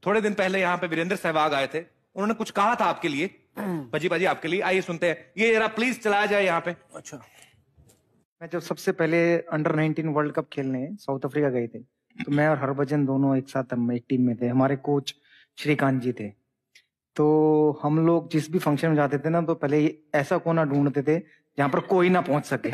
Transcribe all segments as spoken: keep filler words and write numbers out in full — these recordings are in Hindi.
थोड़े दिन पहले यहाँ पे वीरेंद्र सहवाग आए थे, उन्होंने कुछ कहा था आपके लिए, भजी भाजी आपके लिए, आइए सुनते हैं। ये जरा प्लीज चलाया जाए यहाँ पे। अच्छा, मैं जब सबसे पहले अंडर नाइनटीन वर्ल्ड कप खेलने साउथ अफ्रीका गए थे, तो मैं और हरभजन दोनों एक साथ हम एक टीम में थे। हमारे कोच श्रीकांत जी थे। तो हम लोग जिस भी फंक्शन में जाते थे ना, तो पहले ऐसा कोना ढूंढते थे जहां पर कोई ना पहुंच सके।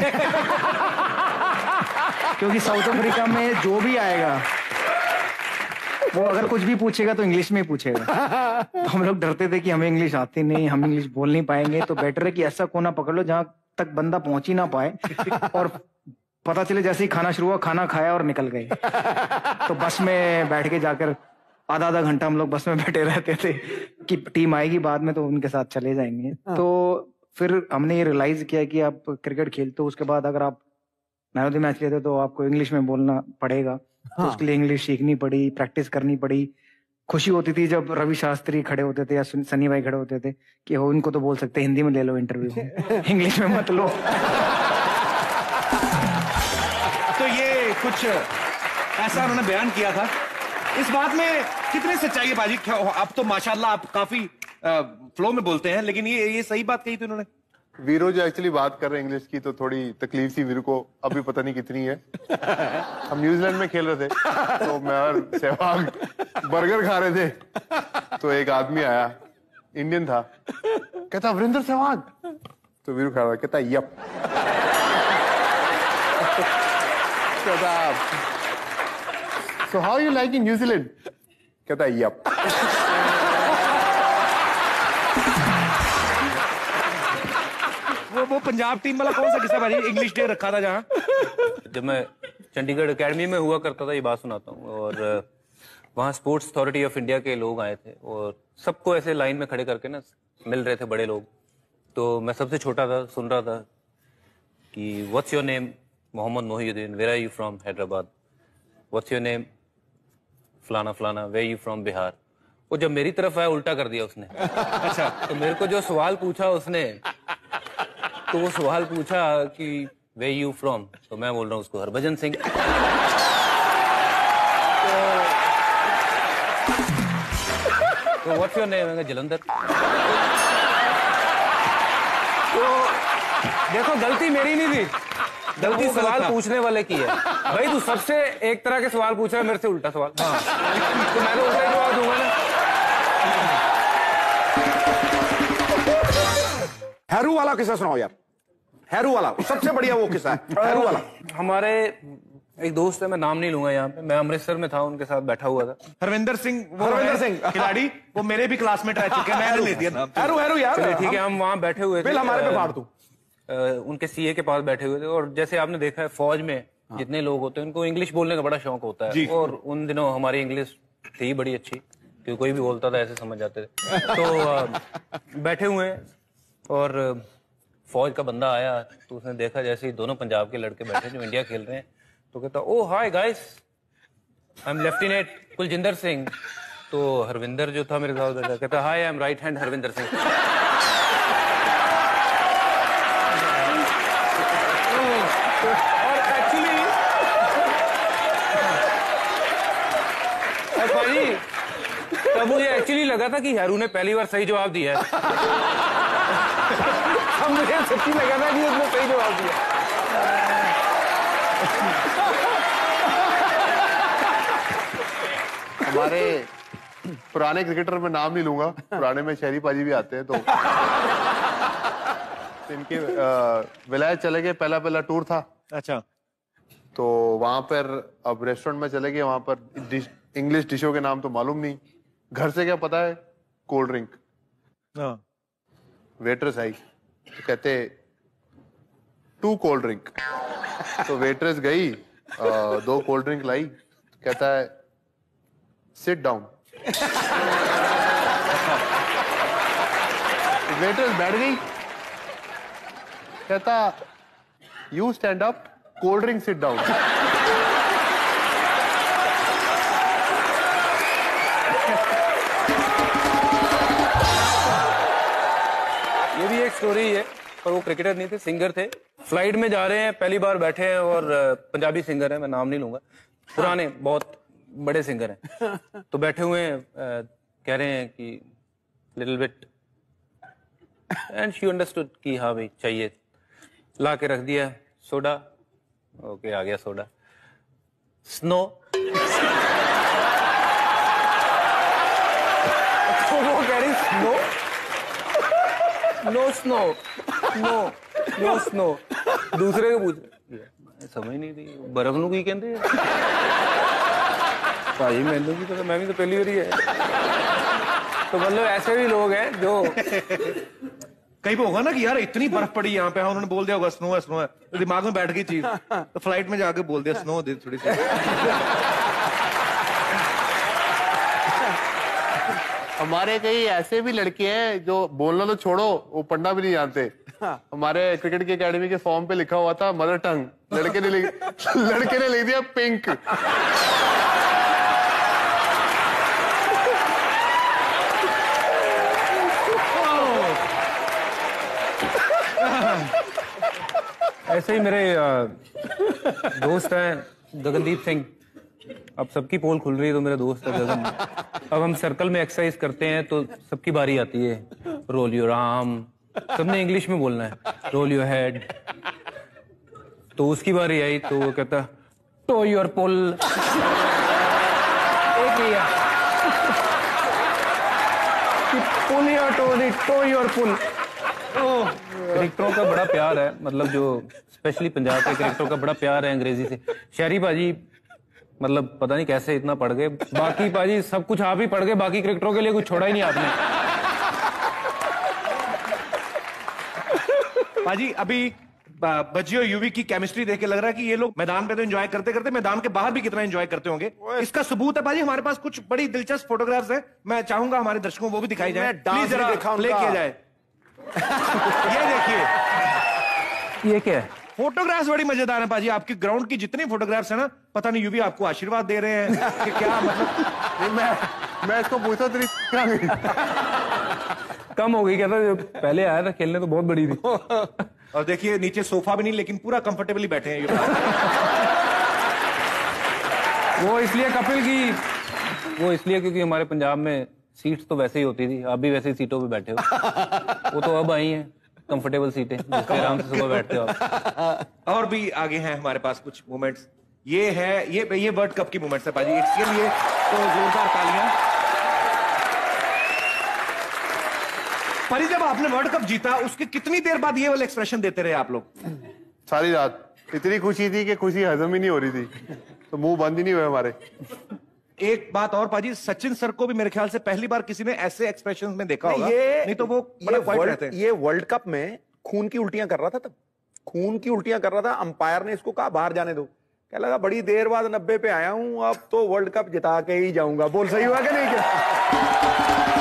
क्योंकि साउथ अफ्रीका में जो भी आएगा वो अगर कुछ भी पूछेगा तो इंग्लिश में ही पूछेगा। तो हम लोग डरते थे कि हमें इंग्लिश आती नहीं, हम इंग्लिश बोल नहीं पाएंगे, तो बेटर है कि ऐसा कोना पकड़ लो जहां तक बंदा पहुंच ही ना पाए, और पता चले जैसे ही खाना शुरू हुआ, खाना खाया और निकल गए। तो बस में बैठ के जाकर आधा आधा घंटा हम लोग बस में बैठे रहते थे कि टीम आएगी बाद में तो उनके साथ चले जाएंगे। तो फिर हमने ये रियलाइज किया कि आप क्रिकेट खेलते हो, उसके बाद अगर आप मैन ऑफ द मैच लेते हो तो आपको इंग्लिश में बोलना पड़ेगा। हाँ। तो उसके लिए इंग्लिश सीखनी पड़ी, प्रैक्टिस करनी पड़ी। खुशी होती थी जब रवि शास्त्री खड़े होते थे या सनी भाई खड़े होते थे कि हो इनको तो बोल सकते, हिंदी में ले लो इंटरव्यू, इंग्लिश में मत लो। तो ये कुछ ऐसा उन्होंने बयान किया था। इस बात में कितनी सच्चाई है बाजी? आप तो माशाल्लाह आप काफी फ्लो में बोलते हैं, लेकिन ये ये सही बात कही थी उन्होंने। वीरो जो एक्चुअली बात कर रहे हैं इंग्लिश की, तो थोड़ी तकलीफ थी वीरो को, अभी पता नहीं कितनी है। हम न्यूजीलैंड में खेल रहे थे, तो मैं और सहवाग बर्गर खा रहे थे, तो एक आदमी आया, इंडियन था, कहता वीरेंद्र सहवाग, तो वीरू खा रहा, कहता यप। कहता so how you like in New Zealand? कहता यप। वो वो पंजाब टीम वाला कौन सा किस्सा भाई, इंग्लिश डे रखा था जहाँ? जब मैं चंडीगढ़ एकेडमी में हुआ करता था, ये बात सुनाता हूँ, और वहाँ स्पोर्ट्स अथॉरिटी ऑफ इंडिया के लोग आए थे और सबको ऐसे लाइन में खड़े करके ना मिल रहे थे बड़े लोग। तो मैं सबसे छोटा था, सुन रहा था कि what's your name? Mohammad Mohiuddin. Where are you from? Hyderabad. What's your name? फलाना फलाना। Where you from? बिहार। वो जब मेरी तरफ आया उल्टा कर दिया उसने। अच्छा। तो मेरे को जो सवाल पूछा उसने, तो वो सवाल पूछा कि वेयर यू फ्रॉम, तो मैं बोल रहा हूँ उसको हरभजन सिंह। तो व्हाट्स योर नेम? जलंधर। तो देखो गलती मेरी नहीं थी, गलती सवाल पूछने वाले की है। भाई तू सबसे एक तरह के सवाल पूछ रहा है, मेरे से उल्टा सवाल। हाँ। तो मैं तो उल्टा ही जवाब दूंगा ना। हैरू वाला किस्सा सुनाओ यार। हैरू वाला सबसे बढ़िया वो किस्सा है, हैरू वाला। हमारे एक दोस्त है, मैं नाम नहीं लूंगा यहाँ पे, मैं अमृतसर में था, उनके साथ बैठा हुआ था। हरविंदर सिंह, वो हरविंदर सिंह खिलाड़ी, वो मेरे भी क्लासमेट रह चुके हैं, मैंने ले दिया नाम। हैरू हैरू यार, ठीक है। हम वहाँ बैठे हुए थे, बिल हमारे पे फाड़ तू। उनके सीए के पास बैठे हुए थे, और जैसे आपने देखा है फौज में जितने लोग होते हैं उनको इंग्लिश बोलने का बड़ा शौक होता है, और उन दिनों हमारी इंग्लिश थी बड़ी अच्छी, क्योंकि कोई भी बोलता था ऐसे समझ जाते थे। तो बैठे हुए हैं और फौज का बंदा आया, तो उसने देखा जैसे ही दोनों पंजाब के लड़के बैठे जो इंडिया खेल रहे हैं, तो कहता oh hi guys, I am lieutenant Kuljinder Singh. तो हरविंदर जो था मेरे साथ बैठा, कहता hi I am right hand Harvinder Singh. और एक्चुअली और भाई तब मुझे एक्चुअली लगा था कि हैरू ने पहली बार सही जवाब दिया है। अब मुझे सच्ची लगा था कि उसने सही जवाब दिया। हमारे पुराने क्रिकेटर में नाम नहीं लूंगा, पुराने में शहरी पाजी भी आते हैं, तो इनके विलायत चले गए, पहला पहला टूर था। अच्छा। तो वहां पर अब रेस्टोरेंट में चले गए, वहां पर डिश, इंग्लिश डिशों के नाम तो मालूम नहीं, घर से क्या पता है, कोल्ड ड्रिंक। वेट्रेस आई तो कहते टू कोल्ड ड्रिंक। तो वेट्रेस गई, आ, दो कोल्ड ड्रिंक लाई, कहता है सिट डाउन। वेट्रेस बैठ गई, कहता you stand up, cold drink sit down. ये भी एक स्टोरी है, पर वो क्रिकेटर नहीं थे, सिंगर थे। फ्लाइट में जा रहे हैं, पहली बार बैठे हैं, और पंजाबी सिंगर है, मैं नाम नहीं लूंगा, पुराने बहुत बड़े सिंगर हैं, तो बैठे हुए हैं, अ, कह रहे हैं कि little bit, and she understood कि हाँ भाई चाहिए, ला के रख दिया सोडा, ओके आ गया सोडा, स्नो, तो वो कह रही snow, no snow, no no snow, दूसरे को पूछ समझ नहीं थी बर्फ नू की कहते हैं भाई, मैंने भी पता, मैं भी तो पहली बार ही है। तो मतलब ऐसे भी लोग हैं जो कहीं पे होगा ना कि यार इतनी बर्फ पड़ी यहाँ पे, हाँ उन्होंने बोल दिया होगा स्नो है स्नो है, तो दिमाग में बैठ गई चीज, तो फ्लाइट में जाके बोल दिया स्नो दे थोड़ी सी। हमारे कई ऐसे भी लड़के हैं जो बोलना तो छोड़ो, वो पढ़ना भी नहीं जानते। हमारे क्रिकेट की एकेडमी के फॉर्म पे लिखा हुआ था मदर टंग, लड़के ने लिख लड़के ने लिख दिया पिंक। ऐसे ही मेरे अ, दोस्त हैं गगनदीप सिंह, अब सबकी पोल खुल रही है तो मेरा दोस्त है गगन। अब हम सर्कल में एक्सरसाइज करते हैं तो सबकी बारी आती है, रोल योर आर्म, सबने इंग्लिश में बोलना है, रोल योर हेड, तो उसकी बारी आई तो वो कहता टो योर पुल, एक लिया pull your toe, toe your pull. क्रिकेटरों का बड़ा प्यार है, मतलब जो स्पेशली पंजाब के क्रिकेटरों का बड़ा प्यार है अंग्रेजी से। शहरी पाजी मतलब पता नहीं कैसे इतना पढ़ गए, बाकी पाजी सब कुछ आप ही पढ़ गए, बाकी क्रिकेटरों के लिए कुछ छोड़ा ही नहीं आपने। पाजी अभी बज्जी और यूवी की केमिस्ट्री देख के लग रहा है कि ये लोग मैदान पे तो एंजॉय करते करते मैदान के बाहर भी कितना एंजॉय करते होंगे। इसका सबूत है पाजी, हमारे पास कुछ बड़ी दिलचस्प फोटोग्राफ्स हैं, मैं चाहूंगा हमारे दर्शकों को वो भी दिखाई जाए, प्लीज जरा प्ले किया जाए। ये देखिए, ये क्या है? फोटोग्राफ्स बड़ी मजेदार है पाजी, आपकी ग्राउंड की जितनी फोटोग्राफ्स है ना, पता नहीं यूवी आपको आशीर्वाद दे रहे हैं कि क्या, मतलब मैं मैं इसको पूछता तेरी कम हो गई, कहता जो पहले आया था खेलने तो बहुत बड़ी थी। और देखिए नीचे सोफा भी नहीं, लेकिन पूरा कंफर्टेबली बैठे हैं ये। वो इसलिए कपिल की, वो इसलिए क्योंकि हमारे पंजाब में सीट्स तो वैसे ही होती थी, आप भी वैसे ही सीटों पे बैठे हो, वो तो अब आई हैं कंफर्टेबल सीटें, जिसपे आराम से सुबह बैठते हो आप। और भी आगे हैं हमारे पास कुछ मोमेंट्स, ये है ये ये वर्ल्ड कप की मोमेंट्स है पाजी, इसके लिए तो जोरदार तालियां। पाजी जब आपने वर्ल्ड कप जीता उसके कितनी देर बाद ये वाला एक्सप्रेशन देते रहे आप लोग? सारी रात इतनी खुशी थी कि खुशी हजम ही नहीं हो रही थी, तो मुंह बंद ही नहीं हुए हमारे। एक बात और पाजी, सचिन सर को भी मेरे ख्याल से पहली बार किसी ने ऐसे एक्सप्रेशंस में देखा होगा, ये नहीं तो वो ये क्वाइट रहते हैं। वर्ल्ड ये वर्ल्ड कप में खून की उल्टियां कर रहा था, तब खून की उल्टियां कर रहा था, अंपायर ने इसको कहा बाहर जाने दो, क्या लगा बड़ी देर बाद नब्बे पे आया हूं, अब तो वर्ल्ड कप जिता के ही जाऊंगा। बोल सही हुआ कि नहीं? क्या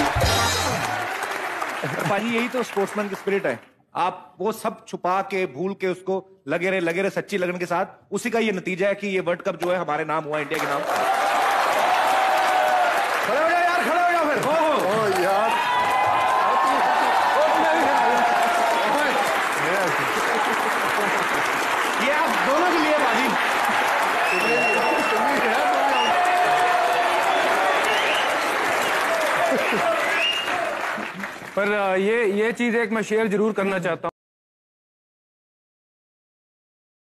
पाजी यही तो स्पोर्ट्समैन की स्पिरिट है, आप वो सब छुपा के भूल के उसको लगे रहे लगे रहे सच्ची लगन के साथ, उसी का ये नतीजा है कि ये वर्ल्ड कप जो है हमारे नाम हुआ, इंडिया के नाम। खड़े हो जाओ यार, खड़े हो जाओ फिर। हो हो ओ यार, ये आप दोनों के लिए पाजी। पर ये ये चीज एक मैं शेयर जरूर करना चाहता हूँ।